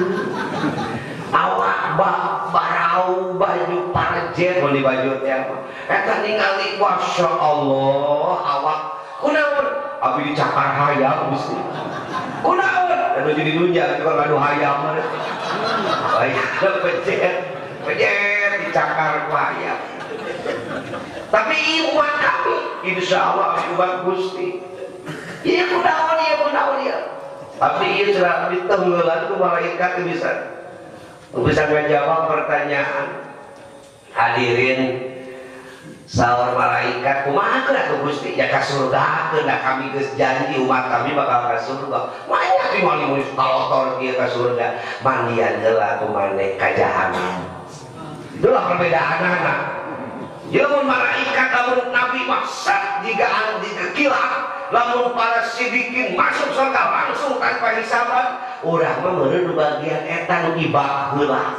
awak ba barau baju parjet mun di baju teh eta ningali masya Allah awak kunaon abdi dicakar hayam Gusti kunaon anu jadi dunya kalau ngadu hayam baik pejet pejet dicakar hayam tapi umat kami insyaallah umat Gusti ieu kunaon ieu kunaon ieu tapi ieu cenah ditenggelan ku malaikat bisa bisa menjawab pertanyaan. Hadirin saur malaikat kumaha atuh Gusti ya ka surga keuna kami geus janji umat kami bakal ka surga manya ti mali mun kalotor kieu ka surga mandian heula ku maneh ka jahanam. Itulah perbedaanana. Ieu mun malaikat lamun nabi maksad jika andi kekilat lamun para sidikin masuk surga langsung tanpa hisaban urang mah meureun bagian eta nu ibak heula.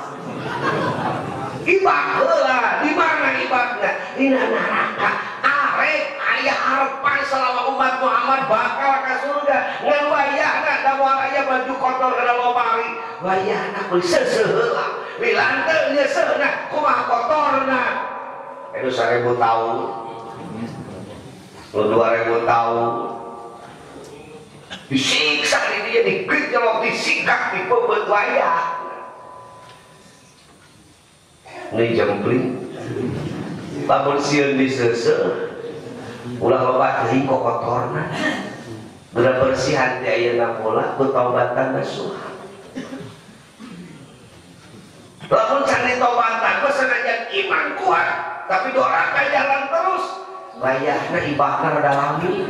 Ibak heula di mana ibakna? Dina neraka. Arek aya harapan selama umat Muhammad bakal ka surga. Ngan wayahna da moal aya baju kotor kana lomari. Wayahna kudu seuseuh heula. Wilanteu nya seunna kumaha kotorna. Itu seribu tahun. dua ribu tahun disiksa di dia dikrit kalau disikat di pebet wayah ini jempling lamun sieun diseuseul ulah loba teuing kotorna bener bersih hati ayeuna pula ku taubatan nasuha lamun can ditobatan mah sanajan iman kuat tapi doraka jalan terus wayahna ibakna rada lami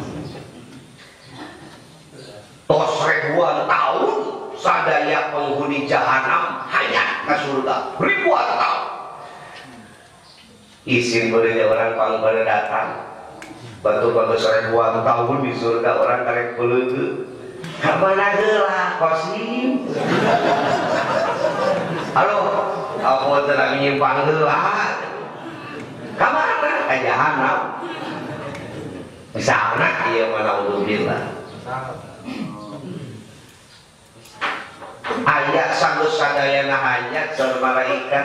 tos ribuan tahun sadaya penghuni jahanam hanya ke surga ribuan tahun isin beureun orang pang pada datang batu bagus ribuan tahun di surga orang karek peuleuh ka mana heula Qasim halo aku teu lagi nyimpang heula ka mana ka jahanam misalna ieu mah naudzubillah ayat sanggeus sadayana hajat saur malaikat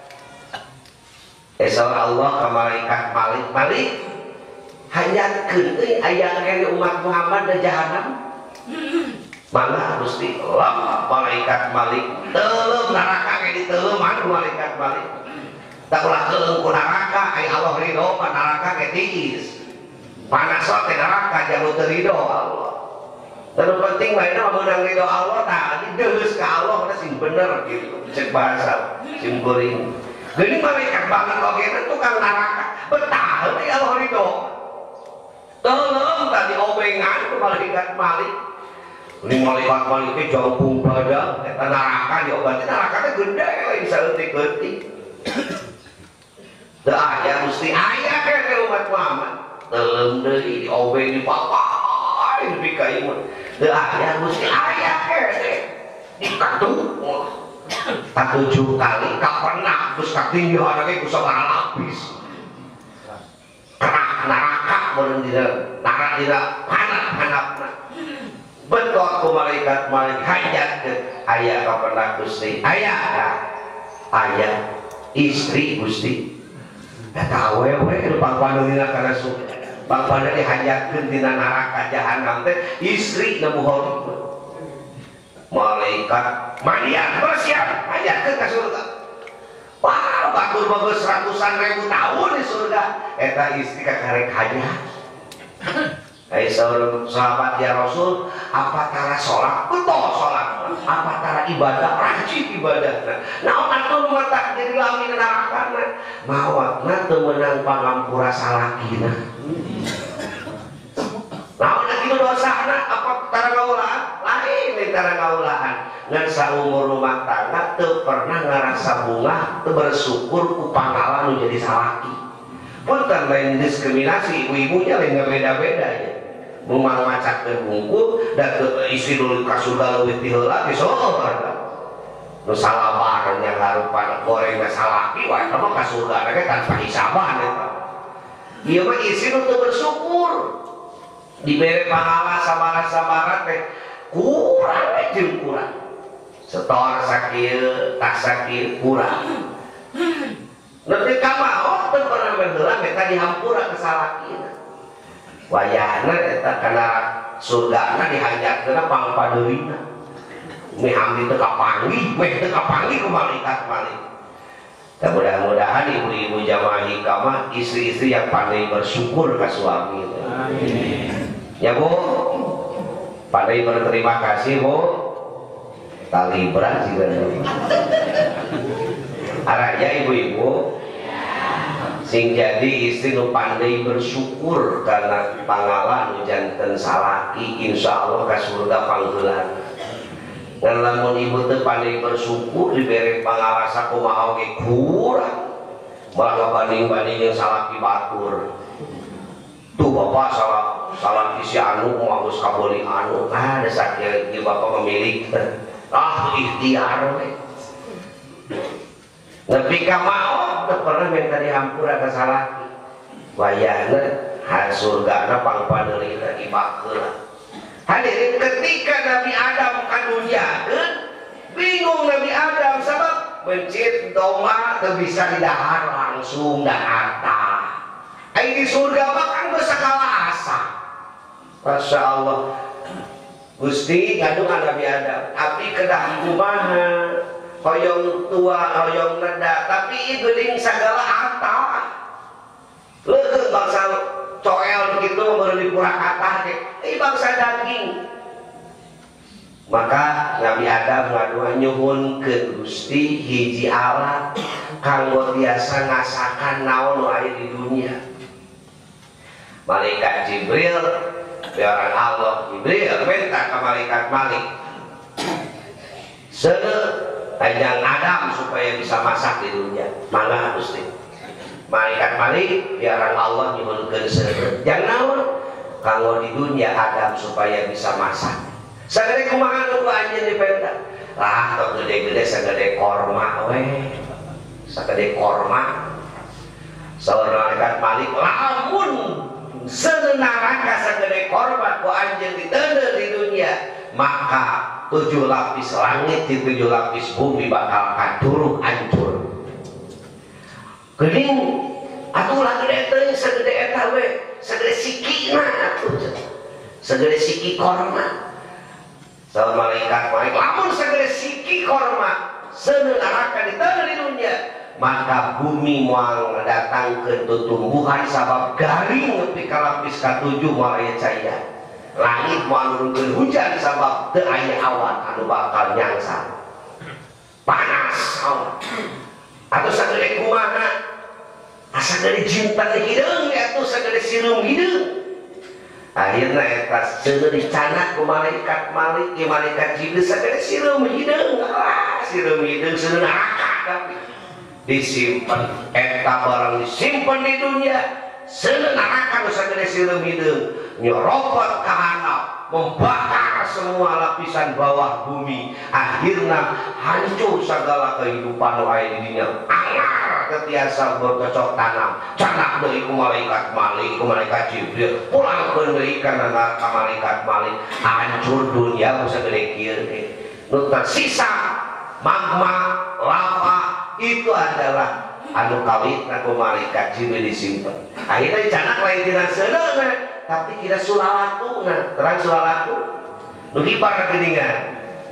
eh saur Allah ka malaikat Malik Malik hajatkeun euy aya kene umat Muhammad da jahanam mangga Gusti Allah malaikat Malik teuleum neraka ge diteuleum anu malaikat Malik tak ulah teuleum ku neraka ai Allah ridho ka neraka ge tiis panas teh neraka jalu teu ridho Allah. Terus penting mainnya memenang ridho Allah tadi geus ka Allah mana sing bener gitu cek bahasa sing kuring geuning malaikat Balik ogena tukang neraka betah teh Allah ridho teuleum tadi obengan ku malaikat Malik ini malaikat Malik teh jangkung badan eta neraka diobati neraka teh gede lain saeutik-eutik teu aya Gusti aya kene umat Muhammad teuleum deui diobeng dipapai nepi ka ieu teu aya Gusti aya kene dikatu katujuh kali kapenak terus katinggihan lagi ku sabaraha lapis kerak neraka mun dina neraka dina panah-panahna betot ku malaikat Malik hajatkeun aya kapenak Gusti aya aya istri Gusti eta awewe nu pangpandeunina kana surga pangpana dihajatkeun dina neraka jahanam teh istri na muhor malaikat mania bersiap hajatkeun ka surga wah batur bagus ratusan ribu tahun di surga eta istri kakarek hajat ai sahabat ya Rasul apa tara salat betul salat apa tara ibadah rajin ibadah naon atuh mata jadi lami nerakana mawakna teu meunang pangampura salakina naon kitu dosana apa tara ngaulaan lain nih tara ngaulaan ngan saumur rumah tangga teu pernah ngarasa bunga teu bersyukur ku pangala nu jadi salaki punten lain diskriminasi ibu-ibunya lain beda-beda ya memang macak terbungkul dan isi dulu kasurga lewit diheula di sohor nu salabaran yang harupan goreng salaki wah itu mah kasurga mereka tanpa hisaban ya iya mah isi nu teu bersyukur dibere pahala sabara-sabara teh kurang we jeung kurang setor sakieu tak sakieu kurang nanti kamao teu pernah menheula meta dihampura ke salakina wayahna eta kana surgana dihanjatkeun pangpadeurina meh hamdi teu kapanggih meh teu kapanggih ku malaikat malaikat mudah-mudahan ibu-ibu jamaah hikmah istri-istri yang pandai bersyukur ke suami amin ya Bu pandai berterima kasih Bu talibran sih arahnya ibu-ibu sing jadi istri nu pandai bersyukur karena pangala nu janten salaki insya Allah ka surga panggeulana ngan lamun ibu teu pandai bersyukur dibere pangala sakumaha ge kurang malah ngabanding-banding yang salaki batur tuh bapak salah salaki si anu mau geus kaboli anu ah da sakieu ieu bapak memilih ah ikhtiar we nepi ka maot teu pernah minta dihampura ka salaki wayahna ha surgana pangpadeurina dibakeula hadirin ketika Nabi Adam kadunyakeun bingung Nabi Adam sabab mencit doma teu bisa didahar langsung dahar tah ai di surga mah kan geus sakala asa Masya Allah Gusti ngadungan Nabi Adam abdi kedah kumaha hoyong tua, hoyong neda, tapi geuning sagala harta. Leukeung bangsa coel begitu baru dipura katah deh. Ini bangsa daging. Maka Nabi Adam ngadua nyuhun ke Gusti hiji alat kanggo biasa ngasakan naon nu aya di dunia. Malaikat Jibril, biaran Allah Jibril minta ke malaikat Malik. Seuneu ajang Adam supaya bisa masak di dunia mangga Gusti malaikat Malik biaran Allah nyuhunkeun seueur jang naon kanggo di dunia Adam supaya bisa masak sagede kumaha nu anjeun dipenta lah tos gede-gede sagede korma we sagede korma saur malaikat Malik lamun seunaraka sagede korma ku anjeun diteundeun di dunia maka tujuh lapis langit di tujuh lapis bumi bakal kaduruk hancur geuning atuh lah gede teh sagede eta we sagede sikina atuh sagede siki korma saur malaikat malaikat lamun sagede siki korma seunaraka diteundeun di dunia maka bumi moal ngadatangkeun tutumbuhan sabab garing nepi ka lapis katujuh moal aya cahaya langit mau nurunkeun hujan sabab teu aya awan anu bakal nyangsang panas awan atuh sagede kumaha asa dari jintan hideung atuh sagede sireum hideung akhirna eta seueur dicanak ku malaikat Malik ke malaikat Jibril sagede sireum hideung ah sireum hideung seueur neraka tapi disimpen eta barang disimpen di dunia seueur neraka nu sagede sireum hideung nyerobot ke handap membakar semua lapisan bawah bumi akhirnya hancur segala kehidupan nu aya di dinya angar ketiasa bercocok tanam canak deui ku malaikat Malik ku malaikat Jibril pulangkeun deui ka neraka malaikat Malik hancur dunia ku sagede kieu teh nu tersisa magma lava itu adalah anu kawitna ku malaikat Jibril disimpen akhirnya canak lain dina seuleuna tapi tidak sulalatu nah terang sulalatu nu hibar geuningan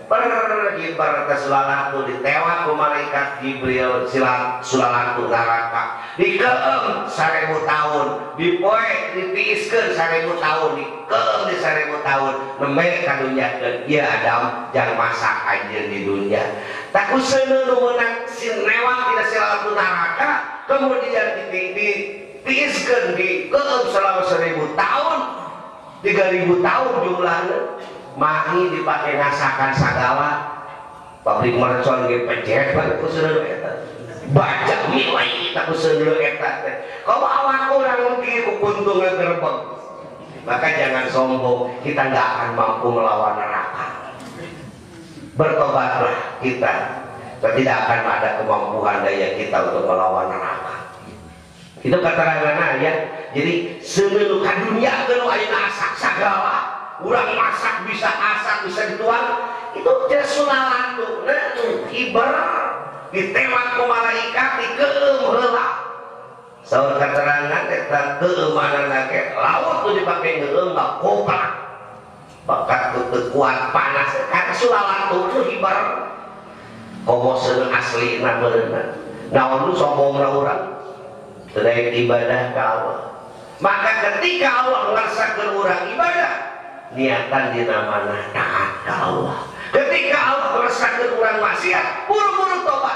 pergi berkesulalatu ditewak ku malaikat Jibril silat sulalatu neraka dikeem seribu tahun dipoe ditiiskeun seribu tahun dikeem di seribu tahun nembe kadunyakeun ieu Adam jang masak aja di dunia tak useuna nu meunang sinewak tina silalatu neraka kemudian ditiiskeun dikeem selama seribu tahun tiga ribu tahun jumlahnya mahi dipakai ngasakan sagala pabrik mercon ge pecet bae ku seuneu eta baca milai tak ku seuneu eta teh kalau awak urang kieu ku kuntung gerbang maka jangan sombong kita enggak akan mampu melawan neraka bertobatlah kita tidak akan ada kemampuan daya kita untuk melawan neraka itu keterangan ya jadi seuneu ka dunia keur ayeuna asak sagala urang masak bisa asak bisa dituang itu teh sulalatu nah iber ditewak ku malaikat dikeum heula saur keterangan eta keumanana ge laut tu dipake ngeueum da koplak bakat teu kuat panas karena sulalatu tu iber komo seun aslina beunna naon nu sombongna urang teu daek ibadah ka Allah maka ketika Allah ngarsakeun urang ibadah niatan dina mana taat ka Allah ketika Allah ngarsakeun urang maksiat buru-buru tobat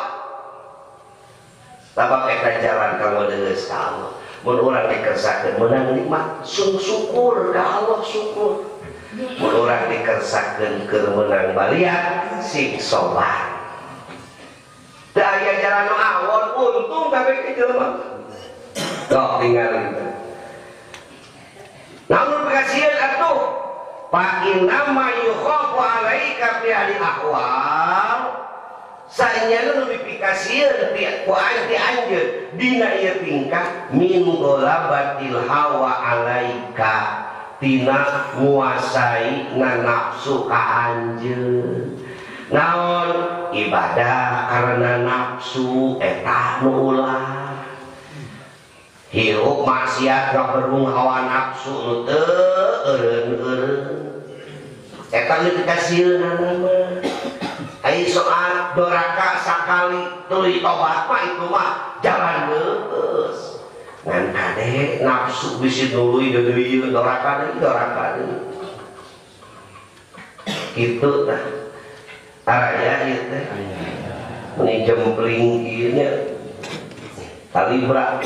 tabak eta jalan kamu deus ka Allah mun urang dikersakeun meunang nikmat sung syukur ka Allah syukur mun urang dikersakeun keur meunang baliat sing sobar teu aya jalan nu awon untung kabeh ke jelema tok tinggal kita namun bekasieun atuh fa innama yukhafu alaika fi ahli ahwal saenyana nu dipikasieun ti ku anti anjeun dina ieu tingkah min golabatil hawa alaika tina nguasai na nafsu ka anjeun naon ibadah karena nafsu eta nu ulah hirup maksiat ngaberung hawa nafsu nu teu eureun-eureun eta geus dikasieunana mah ai soal doraka sakali tuluy tobat mah itu mah jalan geus ngan kade nafsu bisi nuluy deui doraka deui doraka deui kitu tah araya ieu teh mun jempling ieu nya kalibra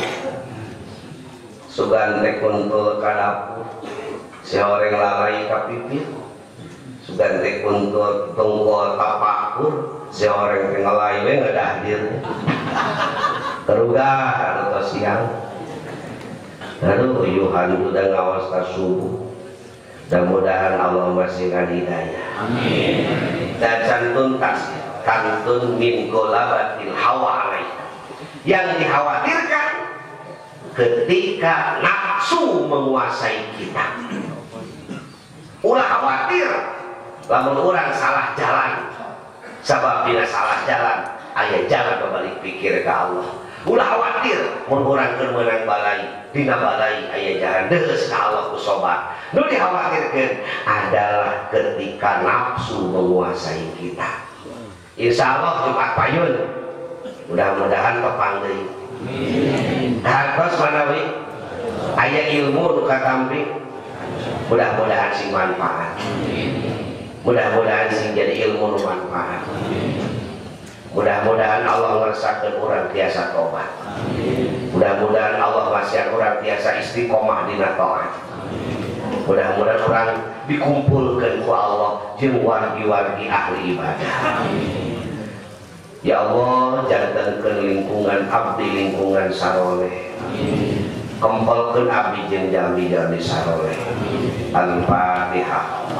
sugan teh kuntul ka dapur si horeng lalai ka pipit sugan teh kuntul tungkol tapakur si horeng teh ngalai we ngadahdir terugah anu siang aduh uyuhan udah ngawas ka subuh mudah-mudahan Allah masih ngadidaya amin dan cantun tas kantun min golabatil hawa alaika yang dikhawatirkan ketika nafsu menguasai kita ulah khawatir lamun orang salah jalan sabab bila salah jalan aya jalan kembali pikir ke Allah ulah khawatir mun urang keur meunang balai dina balai aya jalan deus ka Allah ku sobat nu dikhawatirkeun adalah ketika nafsu menguasai kita insyaallah Jumat Payun mudah-mudahan tepang deui hartos manawi aya ilmu nu katampi mudah-mudahan sing manfaat mudah-mudahan sing jadi ilmu nu manfaat mudah-mudahan Allah ngeresakeun urang tiasa tobat mudah-mudahan Allah wasiat urang tiasa istiqomah dina taat mudah-mudahan urang dikumpulkeun ku Allah jeung wargi-wargi ahli ibadah ya Allah jantankeun lingkungan abdi lingkungan saroleh kempelkeun abdi jeung jalmi-jalmi saroleh Al-Fatihah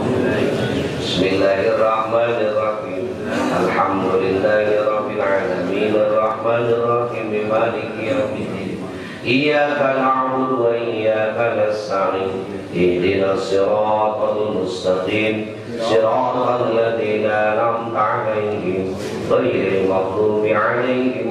Bismillahirrahmanirrahim Alhamdulillahirabbil alamin arrahmanir rahim maliki yaumiddin iyyaka na'budu wa iyyaka nasta'in ihdinas siratal mustaqim siratal ladzina an'amta 'alaihim ghairil maghdubi 'alaihim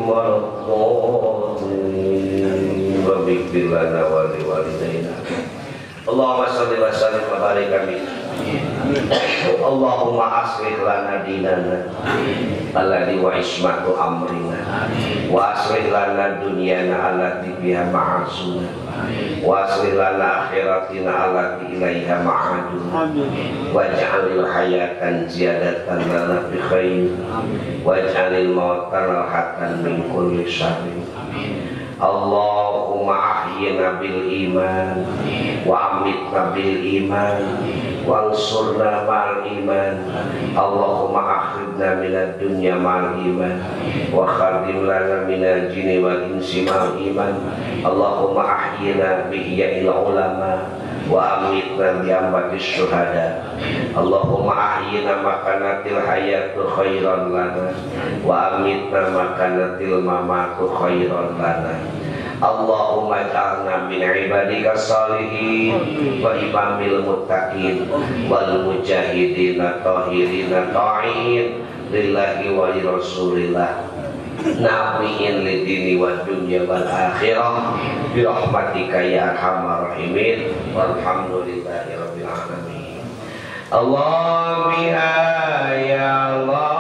waladdallin wabighfir lana wa liwalidayna Allahumma shalli wa sallim wa barik alaihi Allahumma aslih lana dinana alladhi wa ismatu amrina wa aslih lana dunyana allati biha ma'asuna wa aslih lana akhiratina allati ilaiha ma'aduna waj'alil hayatan ziyadatan lana fi khair waj'alil mauta rahatan min kulli syarrin. Allahumma ahyina bil iman wa amitna bil iman wa ansurna ma'al iman. Allahumma akhidna minad dunya ma'al iman wa khadim lana minal jinni wal insi ma'al iman. Allahumma ahyina bi ihya'il ulama wa amitna bi ambatis syuhada. Allahumma ahyina makanatil hayatu khairan lana wa amitna makanatil mamatu khairan lana. Allahumma ja'alna min ibadika salihin wa imamil muttaqin wal mujahidina tahirina ta'in lillahi wa li rasulillah nabiin lidini wa dunya wal akhirah bi rahmatika ya arhamar rahimin walhamdulillahi rabbil alamin. Allah biha ya Allah